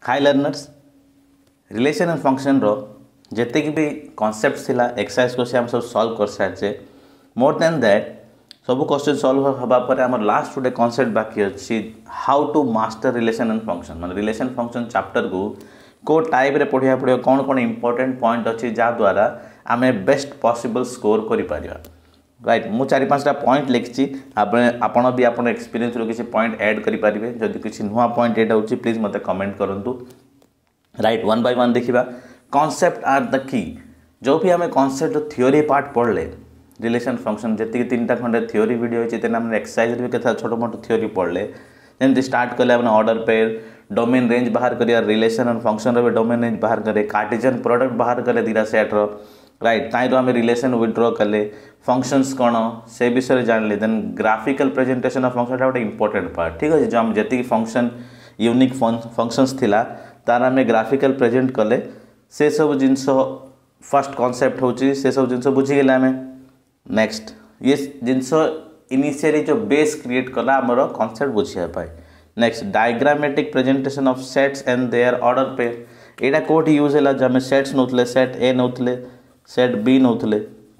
Hi learners relation and function रो जिते भी कॉन्सेप्ट थिला एक्सरसाइज को हम सब सॉल्व कर सारे मोर देन दैट सब क्वेश्चन सॉल्व हवा पर आम लास्ट गोटे कॉन्सेप्ट बाकी अच्छी how to master relation and function माने रिलेशन फंक्शन चैप्टर को टाइप रे पढ़िया पड़ो कौन कौन इंपोर्टेंट पॉइंट अच्छी जहाँद्वारा आम बेस्ट पॉसिबल स्कोर कर राइट मु चार पांचटा पॉइंट लिखी आपण भी आप एक्सपीरियंस रो किसी पॉइंट ऐड करेंगे जदि किसी नुआ पॉइंट एड होची प्लीज मते कमेंट करंतु राइट वन बाय वन देखिबा कॉन्सेप्ट आर द की जो भी हमें कॉन्सेप्ट थ्योरी पार्ट पढ़ले रिलेशन फंक्शन जी तीन टा खंडे थ्योरी वीडियो होची तेना हमने एक्सरसाइज भी केथा छोटो मोटो थ्योरी पढ़ले जेमति स्टार्ट कले हमने ऑर्डर पेयर डोमेन रेंज बाहर करिया रिलेशन एंड फंक्शन रो डोमेन रेंज बाहर करे कार्टेशियन प्रोडक्ट बाहर करे दीरा सेट रो राइट ताइरो हमें रिलेशन विथड्रॉ कले फंक्शंस कौन से विषय जानले then graphical presentation of function गोटे इंपोर्टेंट पार्ट ठीक अच्छे जो हम जी फंक्शन यूनिक फंक्शंस थिला तार आम ग्राफिकल प्रेजेंट कले से सब जिनस फर्स्ट कॉन्सेप्ट होची से सब जिनस बुझीगले आम नेक्स्ट ये जिनस इनिशियली जो बेस क्रिएट कला आमर कॉन्सेप्ट बुझापी next diagrammatic presentation of sets and their order pair यहाँ कौटी यूज है जो आम सेट्स नौले सेट ए नौले सेट बी नौले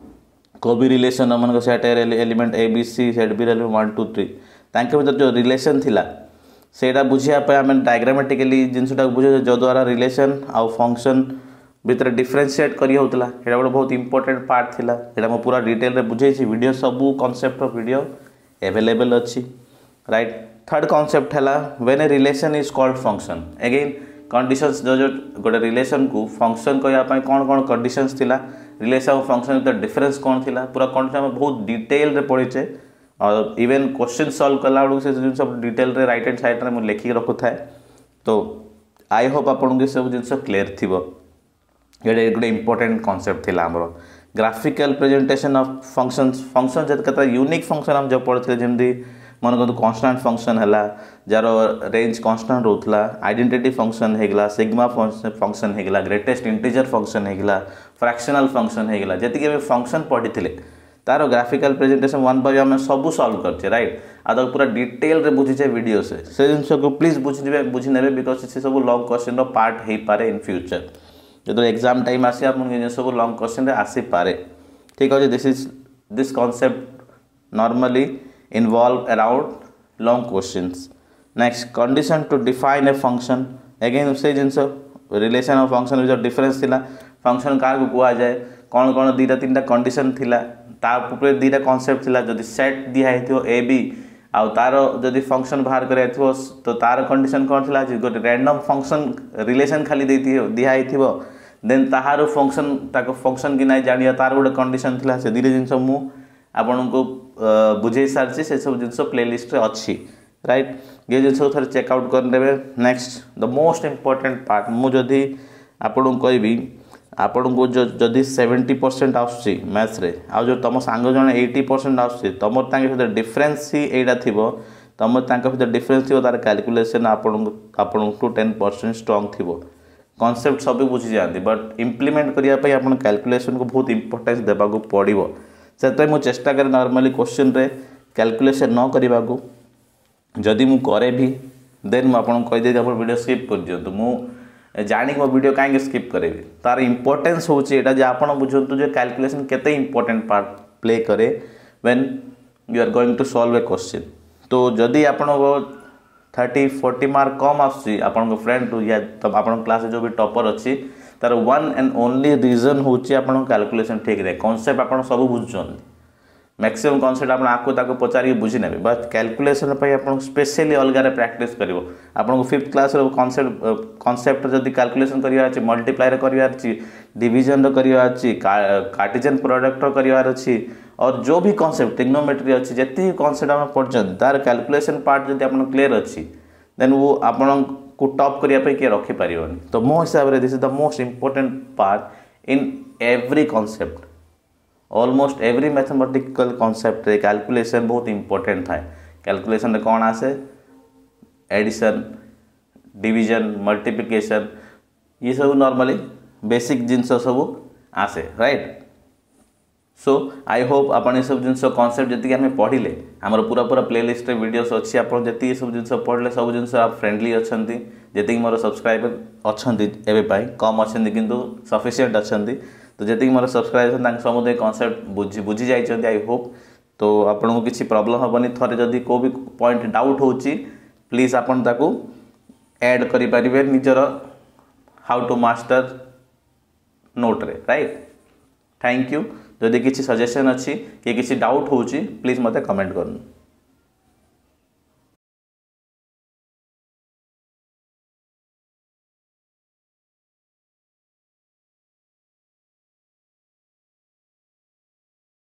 को भी रिलेशन मन set element A B C set B element 1 2 3 तांके भीतर जो रिलेशन थिला सेटा बुझापी आम डायग्रामेटिकली जिनसा बुझे जो द्वारा रिलेशन आउ फंक्शन भितर डिफरेंशिएट करी होतला एटा गोटे बहुत इंपोर्टेंट पार्ट थिला एटा मो पूरा डिटेल रे बुझेछि वीडियो सबू कॉन्सेप्ट ऑफ वीडियो अवेलेबल अच्छी राइट थर्ड कॉन्सेप्ट है when a relation is called function again conditions जो जो गोटे रिलेशन को फंक्शन कहवाई कौन कौन कंडीशंस थिला रिलेशन और फंक्शन भीतर डिफरेंस कौन थिला पूरा कंडीशन बहुत डिटेल रे पढ़ीचे और इवेन क्वेश्चन सॉल्व कला बेलू से जिन सब डिटेल रे राइट हैंड साइड में लिखिक रखु थाए तो आई होप आपको सब जिन क्लीयर थी ये गोटे इंपोर्टेंट कॉन्सेप्ट थिला हमरो graphical presentation of functions function जब यूनिक फंक्शन हम जब पढ़ते जमी मन कहूँ कन्स्टांट फंक्शन है जार रेंज कन्स्टांट रोला आइडेंटिटी फंक्शन होगा सिग्मा फंक्शन होगा ग्रेटेस्ट इंटीजर फंक्शन होगा फ्रैक्शनल फंक्शन होगा जी फंक्शन पढ़ी थे तार ग्राफिकल प्रेजेंटेशन वन बाय आम सब सॉल्व करछे राइट आ तो पूरा डिटेल रे बुझीचे वीडियो से जिन को प्लीज बुझी बिकज से सब लॉन्ग क्वेश्चन रो पार्ट हो पारे इन फ्यूचर जो एग्जाम टाइम आसे आप सब लॉन्ग क्वेश्चन रे आसी पारे ठीक अच्छे this concept normally involve around long questions next condition to define a function again से जिन रिलेशन और फंक्शन जो डिफरेंस थिला फंक्शन क्या कह जाए कौन कौन दुटा तीन कंडीशन थिला तापर दुटा कॉन्सेप्ट थिला जदि सेट दिखाई ए बी आउ तार जदि फंक्शन बाहर कर तो तार कंडीशन कौन थिला गोटे रैंडम फंक्शन रिलेशन खाली दिखाई देन ताहार फंक्शन फंक्शन कि ना जानिया तार गोटे कंडीशन थिला से दुटा जिन मु आपण को बुझे सारी से सब जिन प्लेलिस्ट अच्छी राइट ये जिन थे चेकआउट करदे next the most important part मुझे आपन को कहबी आपण को जो जदि 70% आसुची मैथ्स रे आ जो तुम सांग जन 80% आसुची तुम भीतर डिफरेंस ही एटा थिबो तुम भीतर डिफरेंस थी तार कैलकुलेशन आपण को 10% स्ट्रांग थी कॉन्सेप्ट सब बुझी जाती बट इम्प्लीमेंट करने आप कैलकुलेशन को बहुत इंपोर्टेंस देवा पड़ो से मुझे चेष्टा करे नॉर्मली क्वेश्चन रे कैलकुलेशन न करने को जदि मु करे भी देन मुझे कहीदे आप वीडियो स्किप कर दिंतु मु जाणी मो वीडियो कहीं स्किप करें तार इंपोर्टेंस होची एटा जे आपण बुझंतु जे कैलकुलेशन केते इंपोर्टेंट पार्ट प्ले करे when you are going to solve a question तो जदि आपण 30-40 मार्क कम आसी आपण फ्रेंड या तब आपण क्लास जो भी टॉपर अच्छी तार वन एंड ओनली रीजन होची आपण कैलकुलेशन ठीक रे कॉन्सेप्ट आपण सब बुझुछन मैक्सिमम कॉन्सेप्ट आप आपको पचारि बुझी ने बट कैलकुलेशन आप स्पेशली अलग प्रैक्टिस कर आपको 5th क्लास कॉन्सेप्ट जब कैलकुलेशन करार मल्टीप्लायर करार डिविजन करार कार्टेशियन प्रोडक्ट करार अच्छी और जो भी कॉन्सेप्ट ट्रिग्नोमेट्री अच्छी जी कॉन्सेप्ट आम पढ़ते तार कैलकुलेशन पार्ट जब आप क्लीयर अच्छी देन वो आपन को टॉप करने किए रखिपर तो मो हिसाब से this is the most important part in every concept almost every mathematical concept रे कैलकुलेशन बहुत इंपोर्टेंट था कैलकुलेशन कौन आसे एडिशन डिवीजन मल्टीप्लिकेशन ये सब नॉर्मली बेसिक जिनस सब आसे राइट सो आई होप आपन ये सब जिनस कॉन्सेप्ट जी आम पढ़ले आमर पूरा पूरा प्लेलिस्ट वीडियोस अच्छी आप जी सब जिन पढ़ले सब जिन आप फ्रेंडली अच्छा जी मोर सब्सक्राइबर अच्छा एवं कम अच्छा किंतु सफिसीयंट अच्छा तो जी मोर सब्सक्राइबर समुदाय कॉन्सेप्ट बुझी जाइए आई होप तो आपको किसी प्रॉब्लम हेनी थे जदि को भी पॉइंट डाउट हो प्लीज आपन ताकू ऐड करें निजर हाउ टू मास्टर नोट रे राइट। Thank you. जदि किसी सजेशन अच्छी कि किसी डाउट हो प्लीज मते कमेंट करनी।